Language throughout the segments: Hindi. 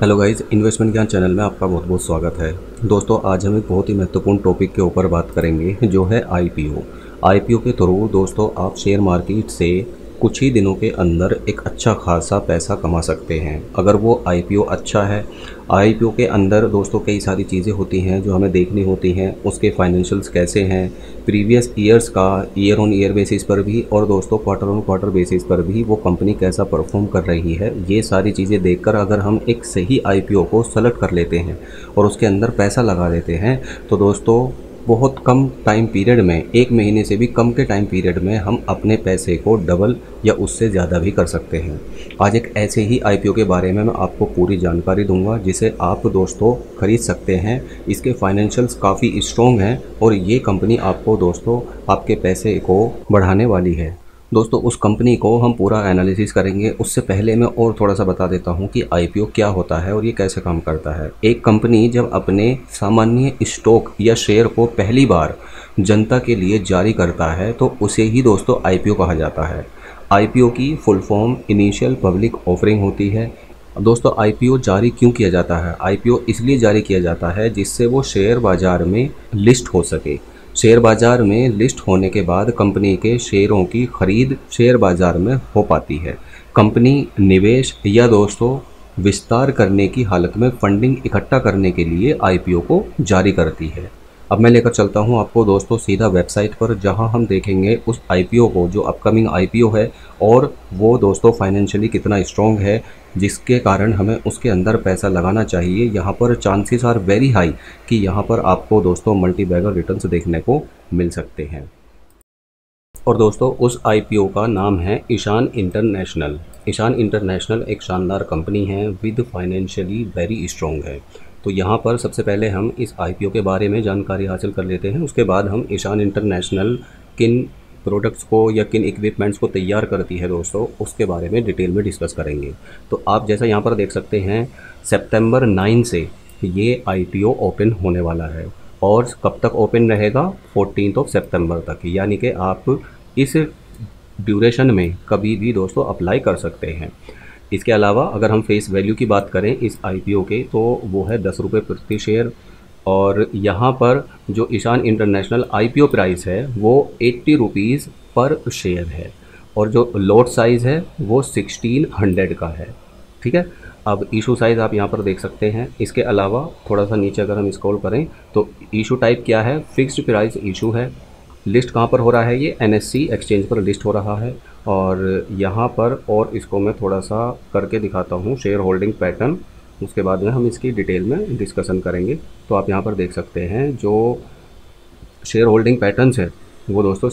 Hello guys, investment Gyan channel में आपका बहुत बहुत स्वागत है। दोस्तों, आज हम एक बहुत ही महत्वपूर्ण टॉपिक के ऊपर बात करेंगे जो है आईपीओ। आईपीओ के थ्रू दोस्तों आप शेयर मार्केट से कुछ ही दिनों के अंदर एक अच्छा खासा पैसा कमा सकते हैं अगर वो आईपीओ अच्छा है। आईपीओ के अंदर दोस्तों कई सारी चीज़ें होती हैं जो हमें देखनी होती हैं, उसके फाइनेंशियल्स कैसे हैं, प्रीवियस ईयर्स का ईयर ऑन ईयर बेसिस पर भी और दोस्तों क्वार्टर ऑन क्वार्टर बेसिस पर भी वो कंपनी कैसा परफॉर्म कर रही है। ये सारी चीज़ें देखकर अगर हम एक सही आईपीओ को सेलेक्ट कर लेते हैं और उसके अंदर पैसा लगा देते हैं तो दोस्तों बहुत कम टाइम पीरियड में, 1 महीने से भी कम के टाइम पीरियड में हम अपने पैसे को डबल या उससे ज़्यादा भी कर सकते हैं। आज एक ऐसे ही आईपीओ के बारे में मैं आपको पूरी जानकारी दूंगा जिसे आप दोस्तों खरीद सकते हैं। इसके फाइनेंशियल्स काफ़ी स्ट्रॉन्ग हैं और ये कंपनी आपको दोस्तों आपके पैसे को बढ़ाने वाली है। दोस्तों उस कंपनी को हम पूरा एनालिसिस करेंगे। उससे पहले मैं और थोड़ा सा बता देता हूँ कि आईपीओ क्या होता है और ये कैसे काम करता है। एक कंपनी जब अपने सामान्य स्टॉक या शेयर को पहली बार जनता के लिए जारी करता है तो उसे ही दोस्तों आईपीओ कहा जाता है। आईपीओ की full form initial public offering होती है। दोस्तों आईपीओ जारी क्यों किया जाता है? आईपीओ इसलिए जारी किया जाता है जिससे वो शेयर बाज़ार में लिस्ट हो सके। शेयर बाज़ार में लिस्ट होने के बाद कंपनी के शेयरों की खरीद शेयर बाज़ार में हो पाती है। कंपनी निवेश या दोस्तों विस्तार करने की हालत में फंडिंग इकट्ठा करने के लिए आईपीओ को जारी करती है। अब मैं लेकर चलता हूं आपको दोस्तों सीधा वेबसाइट पर, जहां हम देखेंगे उस आईपीओ को जो अपकमिंग आईपीओ है और वो दोस्तों फाइनेंशियली कितना स्ट्रॉन्ग है जिसके कारण हमें उसके अंदर पैसा लगाना चाहिए। यहाँ पर चांसेस आर वेरी हाई कि यहाँ पर आपको दोस्तों मल्टी बैगर रिटर्न्स देखने को मिल सकते हैं। और दोस्तों उस आईपीओ का नाम है ईशान इंटरनेशनल। ईशान इंटरनेशनल एक शानदार कंपनी है विद फाइनेंशियली वेरी स्ट्रॉन्ग है। तो यहाँ पर सबसे पहले हम इस आईपीओ के बारे में जानकारी हासिल कर लेते हैं। उसके बाद हम ईशान इंटरनेशनल किन प्रोडक्ट्स को या किन इक्विपमेंट्स को तैयार करती है दोस्तों उसके बारे में डिटेल में डिस्कस करेंगे। तो आप जैसा यहाँ पर देख सकते हैं सितंबर 9 से ये आईपीओ ओपन होने वाला है और कब तक ओपन रहेगा? 14 सितंबर तक। यानी कि आप इस ड्यूरेशन में कभी भी दोस्तों अप्लाई कर सकते हैं। इसके अलावा अगर हम फेस वैल्यू की बात करें इस आईपीओ के तो वो है 10 रुपये प्रति शेयर। और यहाँ पर जो ईशान इंटरनेशनल आईपीओ प्राइस है वो 80 रुपीज़ पर शेयर है और जो लॉट साइज़ है वो 1600 का है। ठीक है, अब इशू साइज़ आप यहाँ पर देख सकते हैं। इसके अलावा थोड़ा सा नीचे अगर हम स्क्रॉल करें तो इशू टाइप क्या है? फिक्स्ड प्राइस इशू है। लिस्ट कहाँ पर हो रहा है? ये एनएससी एक्सचेंज पर लिस्ट हो रहा है। और यहाँ पर और इसको मैं थोड़ा सा करके दिखाता हूँ शेयर होल्डिंग पैटर्न, उसके बाद में हम इसकी डिटेल में डिस्कशन करेंगे। तो आप यहाँ पर देख सकते हैं जो शेयर होल्डिंग पैटर्न्स है वो दोस्तों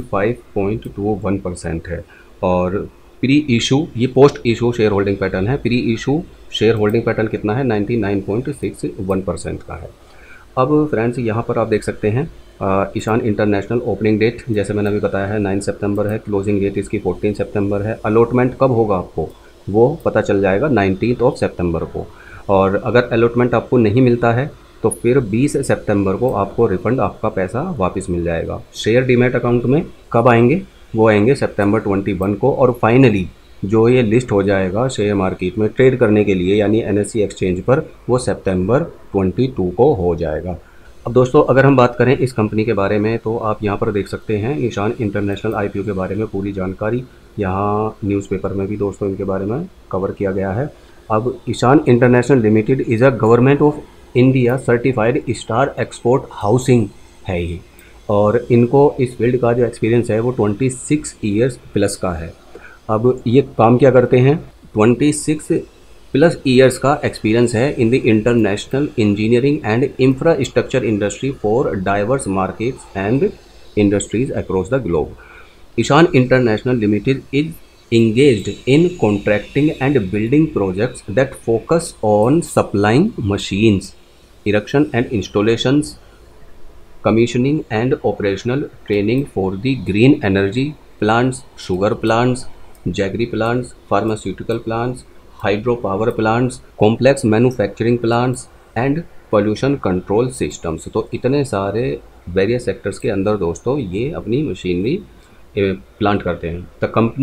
65.21% है। और प्री इशू, ये post issue share holding pattern है। Pre issue share holding pattern कितना है? 99.61% का है। अब फ्रेंड्स यहाँ पर आप देख सकते हैं ईशान इंटरनेशनल ओपनिंग डेट जैसे मैंने अभी बताया है 9 सितंबर है। क्लोजिंग डेट इसकी 14 सितंबर है। अलॉटमेंट कब होगा आपको वो पता चल जाएगा 19 सितंबर को। और अगर अलॉटमेंट आपको नहीं मिलता है तो फिर 20 सितंबर को आपको रिफंड, आपका पैसा वापस मिल जाएगा। शेयर डीमैट अकाउंट में कब आएंगे? वो आएंगे सितंबर 21 को। और फाइनली जो ये लिस्ट हो जाएगा शेयर मार्केट में ट्रेड करने के लिए यानी एनएससी एक्सचेंज पर, वो सितंबर 22 को हो जाएगा। अब दोस्तों अगर हम बात करें इस कंपनी के बारे में तो आप यहाँ पर देख सकते हैं ईशान इंटरनेशनल आईपीओ के बारे में पूरी जानकारी। यहाँ न्यूज़पेपर में भी दोस्तों इनके बारे में कवर किया गया है। अब Ishan international limited is a government of India certified star export housing है ये। और इनको इस फील्ड का जो एक्सपीरियंस है वो 26 ईयर्स प्लस का है। अब ये काम क्या करते हैं? 26 प्लस ईयर्स का एक्सपीरियंस है in the international engineering and infrastructure industry for diverse markets and industries across the globe. Ishan international limited is engaged in contracting and building projects that focus on supplying machines, erection and installations, commissioning and operational training for the green energy plants, sugar plants, jaggery plants, pharmaceutical plants, hydropower plants, complex manufacturing plants and pollution control systems। तो इतने सारे वेरियस सेक्टर्स के अंदर दोस्तों ये अपनी मशीनरी प्लांट करते हैं। The company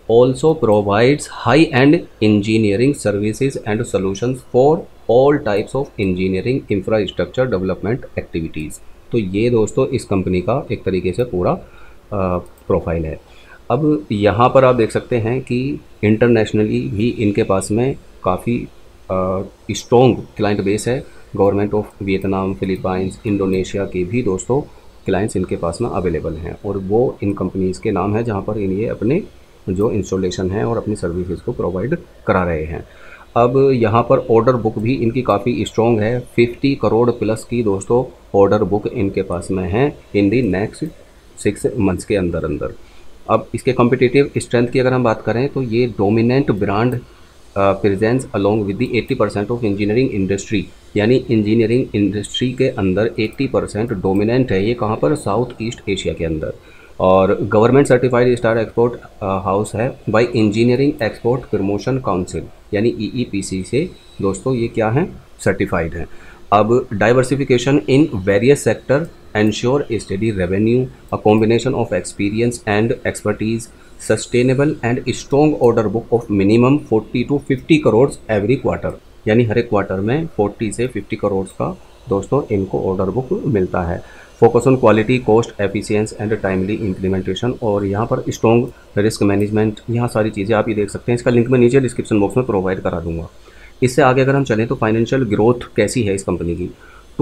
also provides high-end engineering services and solutions for all types of engineering infrastructure development activities। तो ये दोस्तों इस कंपनी का एक तरीके से पूरा प्रोफाइल है। अब यहाँ पर आप देख सकते हैं कि इंटरनेशनली भी इनके पास में काफ़ी स्ट्रॉन्ग क्लाइंट बेस है। Government of Vietnam, Philippines, Indonesia के भी दोस्तों क्लाइंट्स इनके पास में अवेलेबल हैं, और वो इन कंपनीज़ के नाम है जहाँ पर ये अपने जो इंस्टॉलेशन है और अपनी सर्विसेज को प्रोवाइड करा रहे हैं। अब यहाँ पर ऑर्डर बुक भी इनकी काफ़ी स्ट्रॉन्ग है। 50 करोड़ प्लस की दोस्तों ऑर्डर बुक इनके पास में है इन दी नेक्स्ट 6 मंथ्स के अंदर अंदर। अब इसके कॉम्पिटिटिव स्ट्रेंथ की अगर हम बात करें तो ये dominant brand presence along with the 80% of engineering industry, यानी इंजीनियरिंग इंडस्ट्री के अंदर 80% डोमिनेंट है। ये कहाँ पर? साउथ ईस्ट एशिया के अंदर। और government certified star export house है by engineering export promotion council, यानी EEPC से दोस्तों ये क्या है? सर्टिफाइड है। अब diversification in various sector ensure steady revenue, a combination of experience and expertise, sustainable and strong order book of minimum 40 to 50 crore every quarter, यानी हर एक क्वार्टर में 40 से 50 करोड़ का दोस्तों इनको ऑर्डर बुक मिलता है। Focus on quality, cost efficiency and timely implementation, और यहाँ पर स्ट्रॉन्ग रिस्क मैनेजमेंट, यहाँ सारी चीज़ें आप ये देख सकते हैं। इसका लिंक मैं नीचे डिस्क्रिप्शन बॉक्स में प्रोवाइड करा दूंगा। इससे आगे अगर हम चलें तो फाइनेंशियल ग्रोथ कैसी है इस कंपनी की?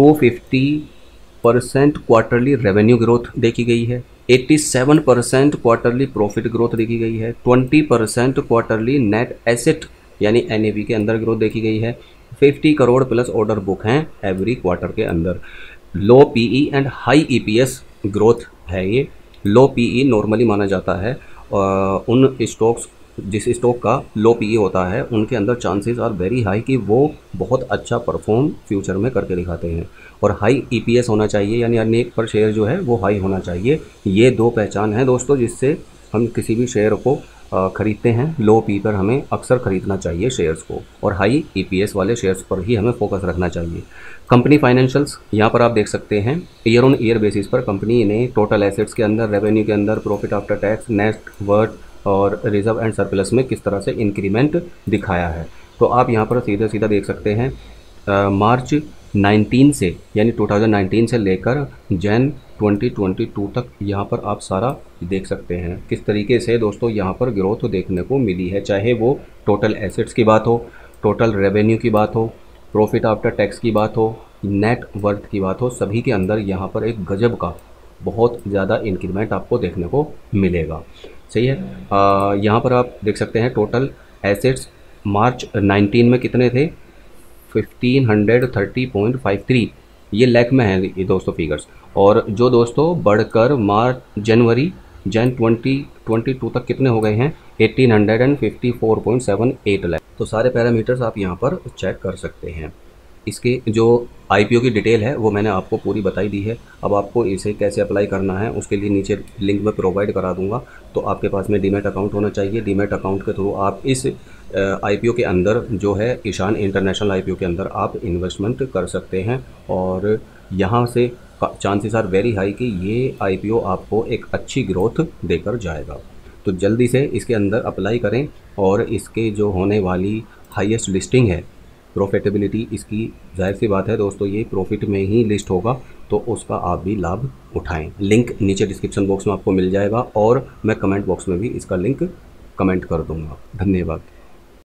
250% क्वार्टरली रेवेन्यू ग्रोथ देखी गई है, 87% क्वार्टरली प्रॉफिट ग्रोथ देखी गई है, 20% क्वार्टरली नेट एसेट यानी NAV के अंदर ग्रोथ देखी गई है, 50 करोड़ प्लस ऑर्डर बुक हैं एवरी क्वार्टर के अंदर। Low PE and high EPS growth है ये। लो PE नॉर्मली माना जाता है उन स्टॉक्स, जिस स्टॉक का लो PE होता है उनके अंदर चांसेस आर वेरी हाई कि वो बहुत अच्छा परफॉर्म फ्यूचर में करके दिखाते हैं। और हाई EPS होना चाहिए, यानी अर्निंग पर शेयर जो है वो हाई होना चाहिए। ये दो पहचान है दोस्तों जिससे हम किसी भी शेयर को खरीदते हैं। लो PE पर हमें अक्सर खरीदना चाहिए शेयर्स को, और हाई EPS वाले शेयर्स पर ही हमें फोकस रखना चाहिए। कंपनी फाइनेंशियल्स यहाँ पर आप देख सकते हैं। ईयर ऑन ईयर बेसिस पर कंपनी ने टोटल एसेट्स के अंदर, रेवेन्यू के अंदर, profit after tax, net worth और रिजर्व एंड सरप्लस में किस तरह से इंक्रीमेंट दिखाया है। तो आप यहाँ पर सीधे सीधा देख सकते हैं मार्च 19 से, यानी 2019 से लेकर जैन 2022 तक यहाँ पर आप सारा देख सकते हैं किस तरीके से दोस्तों यहाँ पर ग्रोथ देखने को मिली है। चाहे वो टोटल एसेट्स की बात हो, टोटल रेवेन्यू की बात हो, प्रॉफिट आफ्टर टैक्स की बात हो, नेट वर्थ की बात हो, सभी के अंदर यहाँ पर एक गजब का बहुत ज़्यादा इंक्रीमेंट आपको देखने को मिलेगा। सही है। यहाँ पर आप देख सकते हैं टोटल एसेट्स मार्च 19 में कितने थे? 1530.53, ये लैख में है ये दोस्तों फिगर्स। और जो दोस्तों बढ़कर जैन 2022 तक कितने हो गए हैं? 1854.78 लाख। तो सारे पैरामीटर्स आप यहाँ पर चेक कर सकते हैं। इसके जो IPO की डिटेल है वो मैंने आपको पूरी बताई दी है। अब आपको इसे कैसे अप्लाई करना है उसके लिए नीचे लिंक में प्रोवाइड करा दूंगा। तो आपके पास में डीमैट अकाउंट होना चाहिए। डीमैट अकाउंट के थ्रू आप इस IPO के अंदर जो है ईशान इंटरनेशनल IPO के अंदर आप इन्वेस्टमेंट कर सकते हैं, और यहाँ से चांसेस आर वेरी हाई कि ये IPO आपको एक अच्छी ग्रोथ देकर जाएगा। तो जल्दी से इसके अंदर अप्लाई करें, और इसके जो होने वाली हाईएस्ट लिस्टिंग है, प्रॉफिटेबिलिटी इसकी जाहिर सी बात है दोस्तों ये प्रॉफिट में ही लिस्ट होगा, तो उसका आप भी लाभ उठाएं। लिंक नीचे डिस्क्रिप्शन बॉक्स में आपको मिल जाएगा, और मैं कमेंट बॉक्स में भी इसका लिंक कमेंट कर दूंगा। धन्यवाद।